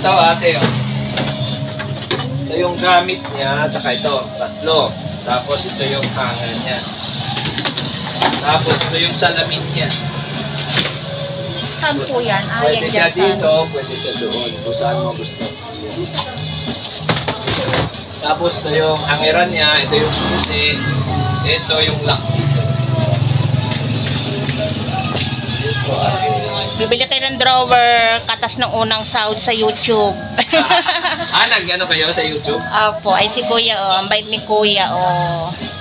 ito ate, oh. Ito yung gamit niya, tsaka ito, tatlo. Tapos ito yung hanger niya. Tapos ito yung salamin niya. Saan po yan? Pwede siya dito, pwede siya doon, kung saan mo gusto. Tapos ito yung hangeran niya, ito yung susi, ito yung lock dito. Yes po, ate. Bibili kayo ng drawer, katas ng unang sahod sa YouTube. Nag-ano kayo sa YouTube? Opo, ay si Kuya, oh. Ang bait ni Kuya, oh.